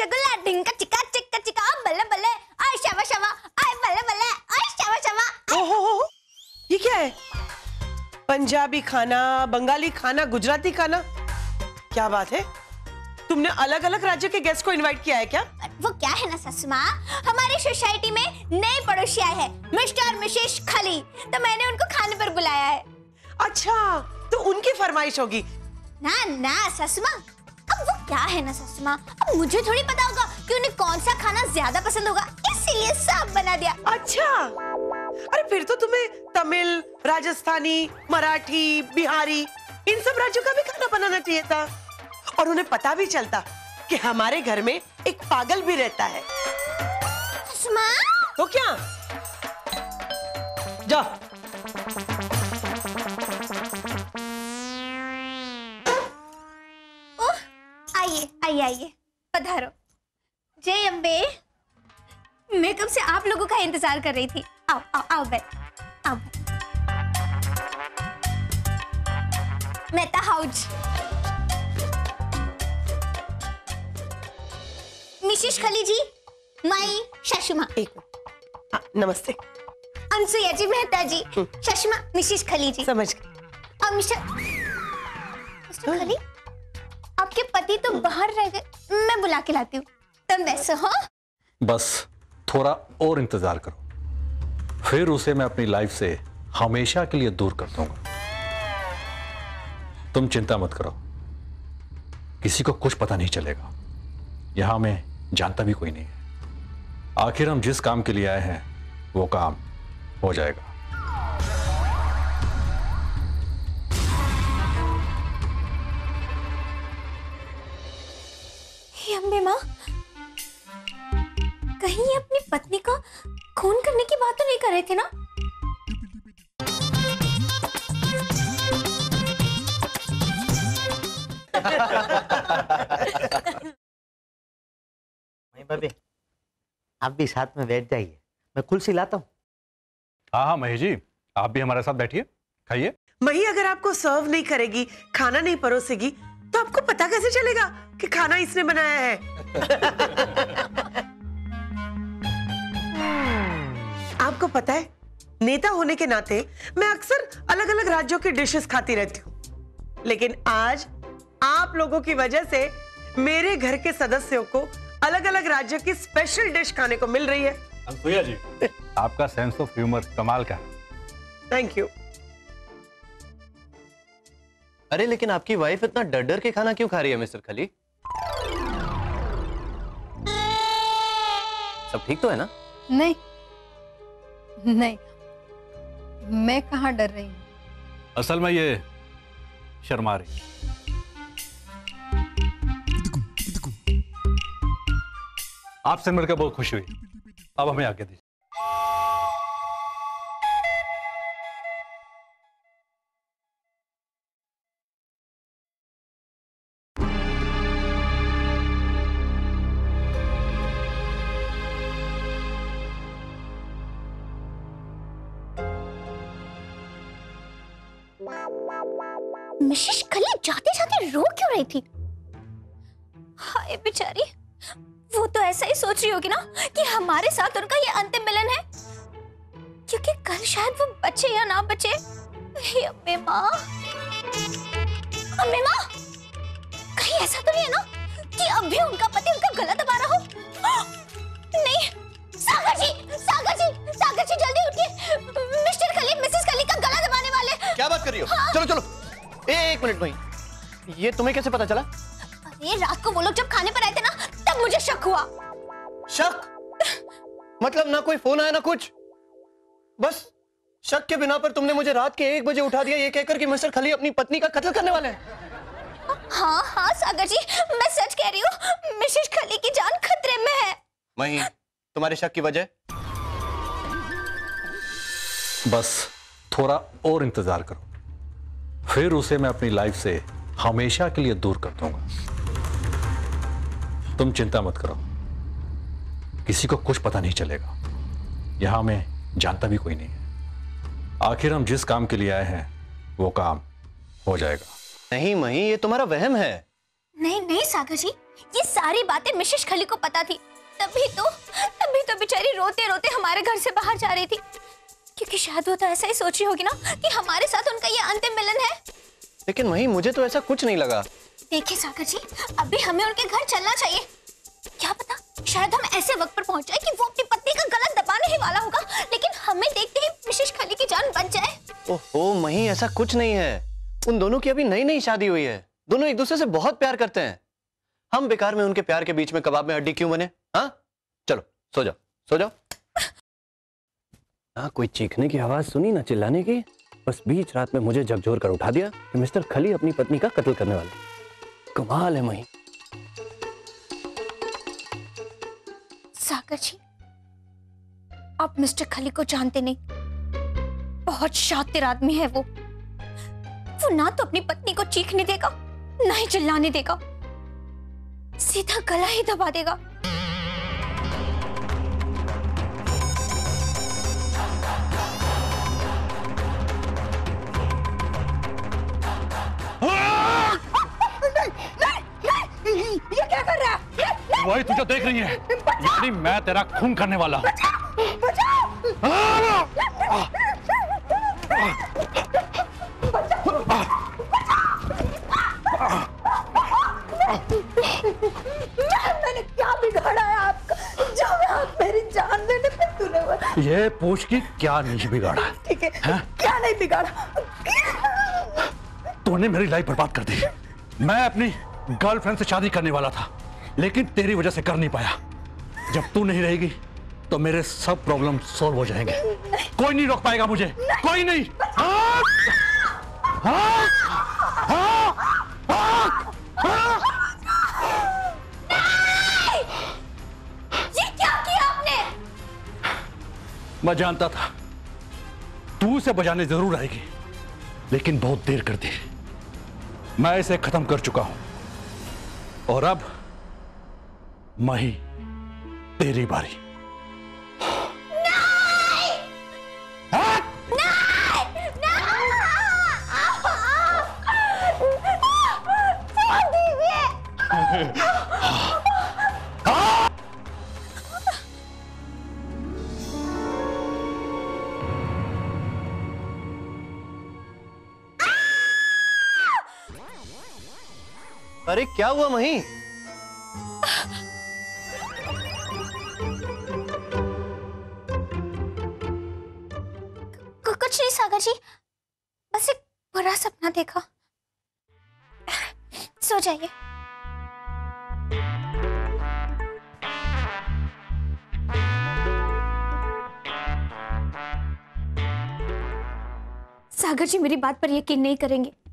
रसगुल्ला ढिंका चिका चिक्का चिका बल्ले बल्ले आय शावा शावा आय बल्ले बल्ले आय शावा शावा। ओहो, ये क्या है? पंजाबी खाना, बंगाली खाना, गुजराती खाना, क्या बात है? तुमने अलग अलग राज्य के गेस्ट को इनवाइट किया है क्या? वो क्या है ना ससु माँ, हमारी सोसाइटी में नए पड़ोसी आए हैं, मिस्टर और मिसेस खली, तो मैंने उनको खाने पर बुलाया है। अच्छा, तो उनकी फरमाइश होगी। ना ना ससु माँ, अब वो क्या है ना ससु माँ, अब मुझे थोड़ी पता होगा कि उन्हें कौन सा खाना ज्यादा पसंद होगा, इसीलिए सब बना दिया। अच्छा, अरे फिर तो तुम्हें तमिल, राजस्थानी, मराठी, बिहारी इन सब राज्यों का भी खाना बनाना चाहिए था, और उन्हें पता भी चलता कि हमारे घर में एक पागल भी रहता है। ससु माँ, तो क्या? जा। आइए आइए आइए, पधारो। जय अम्बे, मैं कब से आप लोगों का इंतजार कर रही थी। आओ आओ आओ बैठ, आओ। मेहता हाउस, मिसेस खली जी, माई शशुमा। एक मिनट, नमस्ते। अनसुईया जी मेहता जी, शशुमा मिसेस खली जी। समझ गई। और मिस्टर खली, आपके पति तो बाहर रह गए, मैं बुला के लाती हूँ। तुम वैसे हो? बस थोड़ा और इंतजार करो, फिर उसे मैं अपनी लाइफ से हमेशा के लिए दूर कर दूंगा। तुम चिंता मत करो, किसी को कुछ पता नहीं चलेगा। यहां मैं जानता भी कोई नहीं है। आखिर हम जिस काम के लिए आए हैं वो काम हो जाएगा। अम्बे माँ, कहीं ये अपनी पत्नी का खून करने की बात तो नहीं कर रहे थे ना? भाभी, आप भी साथ में बैठ जाइए, मैं कुल्फी लाता हूँ। हाँ हाँ महेश जी, आप भी हमारे साथ बैठिए, खाइए। मही अगर आपको सर्व नहीं करेगी, खाना नहीं परोसेगी, तो आपको पता कैसे चलेगा कि खाना इसने बनाया है? आपको पता है, नेता होने के नाते मैं अक्सर अलग अलग राज्यों की डिशेस खाती रहती हूँ, लेकिन आज आप लोगों की वजह से मेरे घर के सदस्यों को अलग अलग राज्यों की स्पेशल डिश खाने को मिल रही है। अनसुईया जी, आपका सेंस ऑफ ह्यूमर कमाल का है। Thank you. अरे लेकिन आपकी वाइफ इतना डर डर के खाना क्यों खा रही है मिस्टर खली? सब ठीक तो है ना? नहीं नहीं, मैं कहाँ डर रही हूँ। असल में ये शर्मा रही। आपसे मिलकर बहुत खुशी हुई, अब हमें आगे दीजिए। मिसेस खली जाते जाते रो क्यों रही थी? हाय बेचारी, वो तो ऐसा ही सोच रही होगी ना कि हमारे साथ उनका ये अंतिम मिलन है, क्योंकि कल शायद वो बचे या ना बचे। अम्मे माँ, अम्मे माँ, कहीं ऐसा तो नहीं है ना कि अब भी उनका पति उनका गला दबा रहा हो? नहीं, सागर जी, सागर जी, सागर जी जल्दी उठिए, मिस्टर खली मिसेस खली का गला दबाने वाले। क्या बात कर रही हो? हाँ? चलो चलो, एक मिनट भाई, ये तुम्हें कैसे पता चला? अरे रात को वो लोग जब खाने पर आए थे ना, तब मुझे शक हुआ। शक? मतलब ना कोई फोन आया ना कुछ, बस शक के बिना पर तुमने मुझे रात के 1 बजे उठा दिया ये कहकर कि मिस्टर खली अपनी पत्नी का कत्ल करने वाले हैं। हाँ हाँ सागर जी, मैं सच कह रही हूँ, मिसेस खली की जान खतरे में है। मही, तुम्हारे शक की वजह? बस थोड़ा और इंतजार करो, फिर उसे मैं अपनी लाइफ से हमेशा के लिए दूर कर दूंगा। तुम चिंता मत करो, किसी को कुछ पता नहीं चलेगा। यहां मैं जानता भी कोई नहीं है। आखिर हम जिस काम के लिए आए हैं वो काम हो जाएगा। नहीं मही, ये तुम्हारा वहम है। नहीं नहीं सागर जी, ये सारी बातें मिसेस खली को पता थी, तभी तो बेचारी रोते रोते हमारे घर से बाहर जा रही थी, क्योंकि शायद वो तो ऐसा ही सोच रही होगी ना कि हमारे साथ उनका ये अंतिम मिलन है। लेकिन वहीं मुझे तो ऐसा कुछ नहीं लगा। देखिए सागर जी, अभी हमें उनके घर चलना चाहिए। क्या पता शायद हम ऐसे वक्त पर पहुंच जाए कि वो अपनी पत्नी का गला दबाने ही वाला होगा, लेकिन हमें देखते ही मिसेस खली की जान बच जाए। ओहो मही, ऐसा कुछ नहीं है। उन दोनों की अभी नई नई शादी हुई है, दोनों एक दूसरे से बहुत प्यार करते हैं। हम बेकार में उनके प्यार के बीच में कबाब में हड्डी क्यों बने? हाँ चलो सो जाओ, सो जाओ। ना कोई चीखने की आवाज सुनी, ना चिल्लाने की, बस बीच रात में मुझे झकझोर कर उठा दिया कि मिस्टर खली अपनी पत्नी का कत्ल करने वाले। कमाल है मही। सागर जी, आप मिस्टर खली को जानते नहीं, बहुत शातिर आदमी है वो ना तो अपनी पत्नी को चीखने देगा, ना ही चिल्लाने देगा, सीधा गला ही दबा देगा। ये क्या कर रहा है? वही तुझे देख रही है, यानी मैं तेरा खून करने वाला हूं। मैंने क्या बिगाड़ा है आपका जो आप मेरी जान लेने पे तूने? ये पूछ कि क्या नहीं बिगाड़ा। ठीक है, क्या नहीं बिगाड़ा? तूने मेरी लाइफ बर्बाद कर दी। मैं अपनी गर्लफ्रेंड से शादी करने वाला था, लेकिन तेरी वजह से कर नहीं पाया। जब तू नहीं रहेगी तो मेरे सब प्रॉब्लम सॉल्व हो जाएंगे। कोई नहीं रोक पाएगा मुझे, कोई नहीं। हाँ? हाँ? हाँ? हाँ? हाँ? ये क्या किया आपने? मैं जानता था तू उसे बजाने जरूर आएगी, लेकिन बहुत देर कर दी। मैं इसे खत्म कर चुका हूं और अब मही तेरी बारी। अरे क्या हुआ मही? कुछ नहीं सागर जी, बस एक बुरा सपना देखा। सो जाइए। सागर जी मेरी बात पर यकीन नहीं करेंगे,